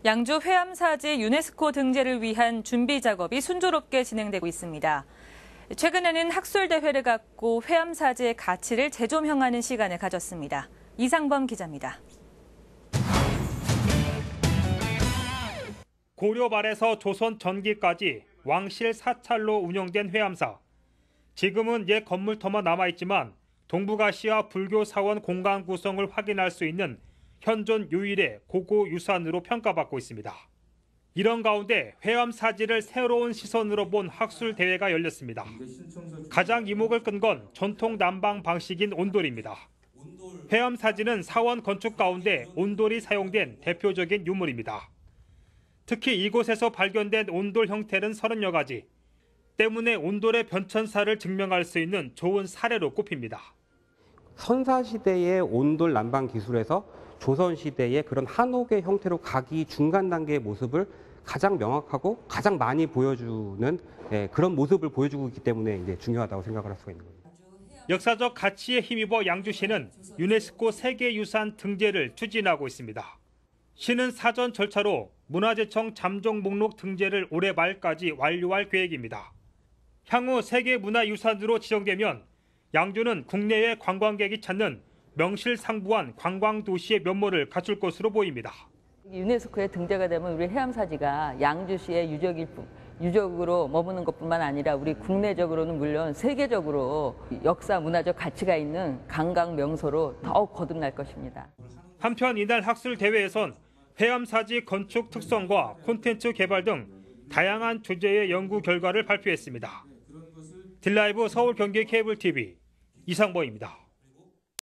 양주 회암사지 유네스코 등재를 위한 준비 작업이 순조롭게 진행되고 있습니다. 최근에는 학술대회를 갖고 회암사지의 가치를 재조명하는 시간을 가졌습니다. 이상범 기자입니다. 고려 말에서 조선 전기까지 왕실 사찰로 운영된 회암사. 지금은 옛 건물터만 남아있지만 동북아시아 불교 사원 공간 구성을 확인할 수 있는 현존 유일의 고고 유산으로 평가받고 있습니다. 이런 가운데 회암사지를 새로운 시선으로 본 학술 대회가 열렸습니다. 가장 이목을 끈 건 전통 난방 방식인 온돌입니다. 회암사지는 사원 건축 가운데 온돌이 사용된 대표적인 유물입니다. 특히 이곳에서 발견된 온돌 형태는 30여 가지. 때문에 온돌의 변천사를 증명할 수 있는 좋은 사례로 꼽힙니다. 선사시대의 온돌 난방 기술에서 조선시대의 그런 한옥의 형태로 가기 중간 단계의 모습을 가장 명확하고 가장 많이 보여주는 그런 모습을 보여주고 있기 때문에 이제 중요하다고 생각을 할 수가 있는 겁니다. 역사적 가치에 힘입어 양주시는 유네스코 세계유산 등재를 추진하고 있습니다. 시는 사전 절차로 문화재청 잠정 목록 등재를 올해 말까지 완료할 계획입니다. 향후 세계문화유산으로 지정되면 양주는 국내외 관광객이 찾는 명실상부한 관광도시의 면모를 갖출 것으로 보입니다. 유네스코에 등재가 되면 우리 회암사지가 양주시의 유적으로 머무는 것뿐만 아니라 우리 국내적으로는 물론 세계적으로 역사 문화적 가치가 있는 관광 명소로 더욱 거듭날 것입니다. 한편 이날 학술 대회에선 회암사지 건축 특성과 콘텐츠 개발 등 다양한 주제의 연구 결과를 발표했습니다. 딜라이브 서울 경기 케이블 TV 이상범입니다.